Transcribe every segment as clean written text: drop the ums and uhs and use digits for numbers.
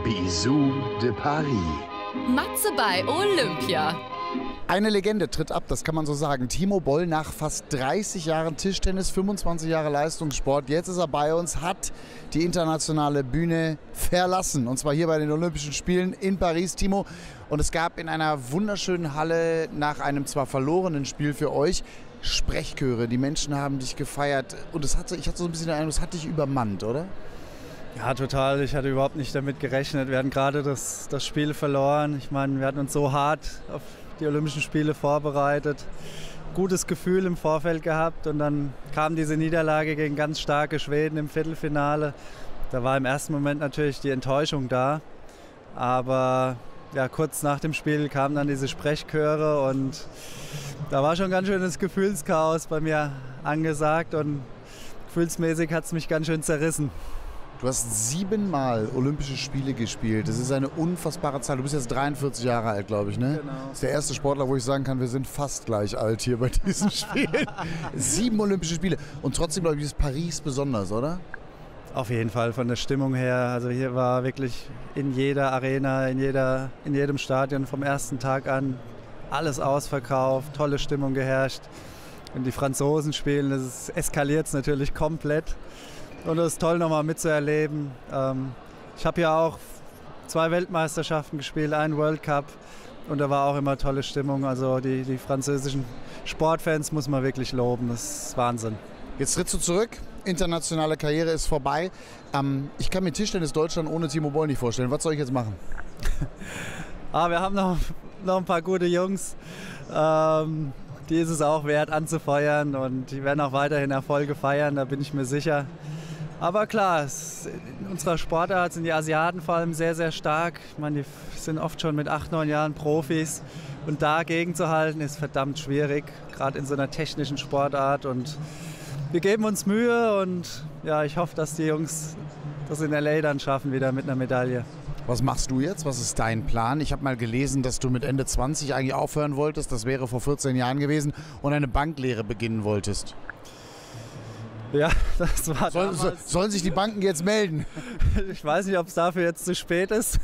Bisous de Paris. Matze bei Olympia. Eine Legende tritt ab, das kann man so sagen. Timo Boll nach fast 30 Jahren Tischtennis, 25 Jahre Leistungssport. Jetzt ist er bei uns, hat die internationale Bühne verlassen. Und zwar hier bei den Olympischen Spielen in Paris, Timo. Und es gab in einer wunderschönen Halle nach einem zwar verlorenen Spiel für euch Sprechchöre. Die Menschen haben dich gefeiert. Und ich hatte so ein bisschen den Eindruck, es hat dich übermannt, oder? Ja, total. Ich hatte überhaupt nicht damit gerechnet. Wir hatten gerade das Spiel verloren. Ich meine, wir hatten uns so hart auf die Olympischen Spiele vorbereitet. Gutes Gefühl im Vorfeld gehabt und dann kam diese Niederlage gegen ganz starke Schweden im Viertelfinale. Da war im ersten Moment natürlich die Enttäuschung da. Aber ja, kurz nach dem Spiel kamen dann diese Sprechchöre und da war schon ganz schönes Gefühlschaos bei mir angesagt und gefühlsmäßig hat es mich ganz schön zerrissen. Du hast 7-mal Olympische Spiele gespielt. Das ist eine unfassbare Zahl. Du bist jetzt 43 Jahre alt, glaube ich, ne? Genau. Das ist der erste Sportler, wo ich sagen kann, wir sind fast gleich alt hier bei diesen Spielen. 7 Olympische Spiele. Und trotzdem, glaube ich, ist Paris besonders, oder? Auf jeden Fall von der Stimmung her. Also hier war wirklich in jeder Arena, in jedem Stadion vom ersten Tag an alles ausverkauft, tolle Stimmung geherrscht. Wenn die Franzosen spielen, eskaliert es natürlich komplett. Und das ist toll, nochmal mitzuerleben. Ich habe ja auch 2 Weltmeisterschaften gespielt, einen World Cup. Und da war auch immer tolle Stimmung. Also die französischen Sportfans muss man wirklich loben. Das ist Wahnsinn. Jetzt trittst du zurück. Internationale Karriere ist vorbei. Ich kann mir Tischtennis Deutschland ohne Timo Boll nicht vorstellen. Was soll ich jetzt machen? Wir haben noch ein paar gute Jungs. Die ist es auch wert anzufeuern und die werden auch weiterhin Erfolge feiern, da bin ich mir sicher. Aber klar, in unserer Sportart sind die Asiaten vor allem sehr, sehr stark. Ich meine, die sind oft schon mit 8, 9 Jahren Profis. Und dagegen zu halten, ist verdammt schwierig, gerade in so einer technischen Sportart. Und wir geben uns Mühe und ja, ich hoffe, dass die Jungs das in LA dann schaffen, wieder mit einer Medaille. Was machst du jetzt? Was ist dein Plan? Ich habe mal gelesen, dass du mit Ende 20 eigentlich aufhören wolltest. Das wäre vor 14 Jahren gewesen und eine Banklehre beginnen wolltest. Ja, das war damals. Sollen sich die Banken jetzt melden? Ich weiß nicht, ob es dafür jetzt zu spät ist.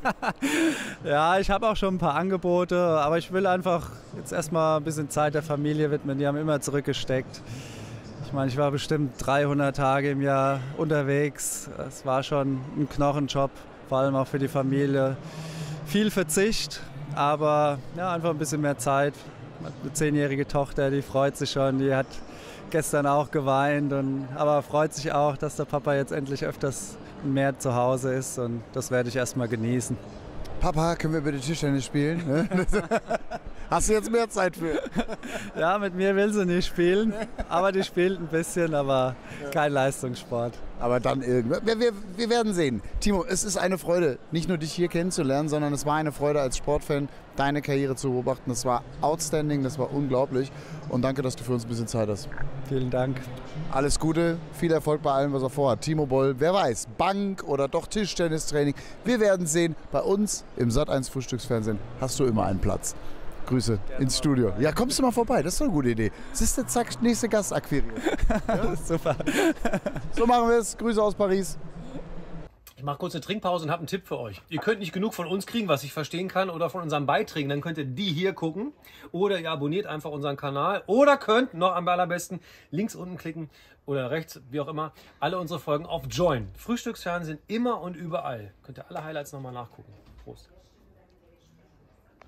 Ja, ich habe auch schon ein paar Angebote, aber ich will einfach jetzt erstmal ein bisschen Zeit der Familie widmen. Die haben immer zurückgesteckt. Ich meine, ich war bestimmt 300 Tage im Jahr unterwegs. Es war schon ein Knochenjob, vor allem auch für die Familie. Viel Verzicht, aber ja, einfach ein bisschen mehr Zeit. Eine 10-jährige Tochter, die freut sich schon, die hat gestern auch geweint, aber freut sich auch, dass der Papa jetzt endlich öfters mehr zu Hause ist und das werde ich erstmal genießen. Papa, können wir bitte Tischtennis spielen? Hast du jetzt mehr Zeit für? Ja, mit mir will sie nicht spielen, aber die spielt ein bisschen, aber kein Leistungssport. Aber dann irgendwann. Wir werden sehen. Timo, es ist eine Freude, nicht nur dich hier kennenzulernen, sondern es war eine Freude als Sportfan, deine Karriere zu beobachten. Das war outstanding, das war unglaublich. Und danke, dass du für uns ein bisschen Zeit hast. Vielen Dank. Alles Gute, viel Erfolg bei allem, was er vorhat. Timo Boll, wer weiß, Bank oder doch Tischtennistraining. Wir werden sehen. Bei uns im Sat.1 Frühstücksfernsehen hast du immer einen Platz. Grüße ins Studio. Ja, kommst du mal vorbei, das ist doch eine gute Idee. Siehst du, zack, nächste Gast akquiriert. Ja? Super. So machen wir es. Grüße aus Paris. Ich mache kurz eine Trinkpause und habe einen Tipp für euch. Ihr könnt nicht genug von uns kriegen, was ich verstehen kann, oder von unseren Beiträgen. Dann könnt ihr die hier gucken. Oder ihr abonniert einfach unseren Kanal. Oder könnt noch am allerbesten links unten klicken oder rechts, wie auch immer, alle unsere Folgen auf Join. Frühstücksfernsehen immer und überall. Könnt ihr alle Highlights nochmal nachgucken. Prost.